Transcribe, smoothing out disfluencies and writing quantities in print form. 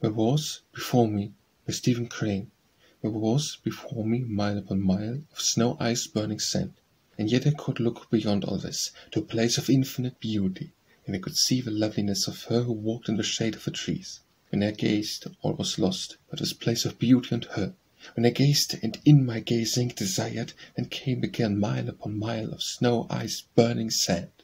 There was before me, by Stephen Crane, there was before me mile upon mile of snow ice burning sand, and yet I could look beyond all this, to a place of infinite beauty, and I could see the loveliness of her who walked in the shade of the trees. When I gazed, all was lost, but this place of beauty and her. When I gazed, and in my gazing desired, and came again mile upon mile of snow ice burning sand.